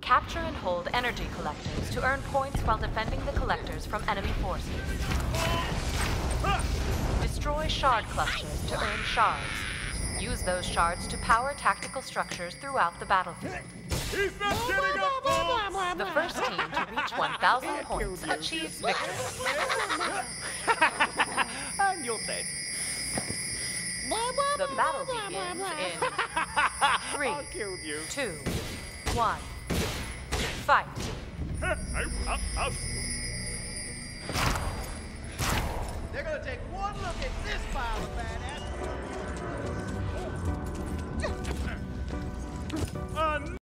Capture and hold energy collectors to earn points while defending the collectors from enemy forces. Destroy shard clusters to earn shards. Use those shards to power tactical structures throughout the battlefield. He's not getting up, folks! The first team to reach 1,000 points achieves victory. And you're dead. The battle begins in 3, 2, 1. Fight. They're gonna take one look at this pile of badass.